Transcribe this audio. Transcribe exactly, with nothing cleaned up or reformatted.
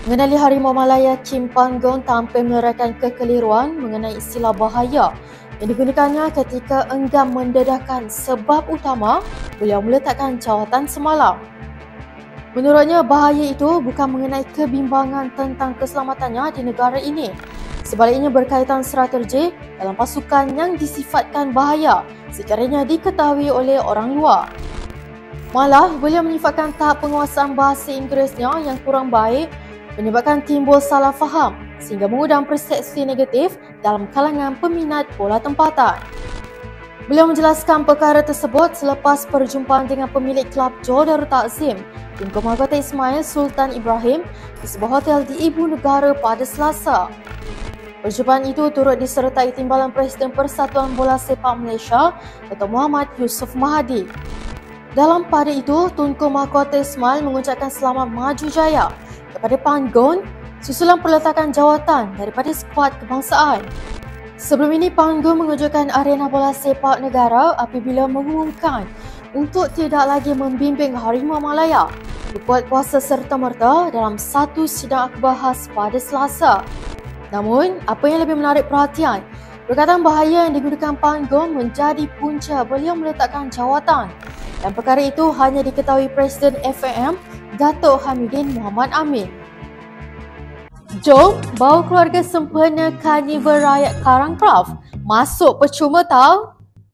Mengenali Harimau Malaya, Kim Panggon tampil menerangkan kekeliruan mengenai istilah bahaya yang digunakannya ketika enggan mendedahkan sebab utama beliau meletakkan jawatan semalam. Menurutnya, bahaya itu bukan mengenai kebimbangan tentang keselamatannya di negara ini. Sebaliknya berkaitan strategi dalam pasukan yang disifatkan bahaya sekiranya diketahui oleh orang luar. Malah, beliau menyifatkan tahap penguasaan bahasa Inggerisnya yang kurang baik menyebabkan timbul salah faham sehingga mengundang persepsi negatif dalam kalangan peminat bola tempatan. Beliau menjelaskan perkara tersebut selepas perjumpaan dengan pemilik kelab Johor Darul Takzim Tunku Mahkota Ismail Sultan Ibrahim di sebuah hotel di Ibu Negara pada Selasa. Perjumpaan itu turut disertai Timbalan Presiden Persatuan Bola Sepak Malaysia Datuk Muhammad Yusof Mahathir. Dalam pada itu, Tunku Mahkota Ismail mengucapkan selamat maju jaya kepada Panggon susulan peletakan jawatan daripada skuad kebangsaan. Sebelum ini, Panggon mengejutkan arena bola sepak negara apabila mengumumkan untuk tidak lagi membimbing Harimau Malaya berbuat kuasa serta-merta dalam satu sidang akhbar khas pada Selasa. Namun, apa yang lebih menarik perhatian, perkataan bahaya yang digunakan Panggon menjadi punca beliau meletakkan jawatan dan perkara itu hanya diketahui Presiden F A M Datuk Hamidin Muhammad Amin. Jom bawa keluarga sempena Karnival Rakyat Karangkraf masuk percuma tau.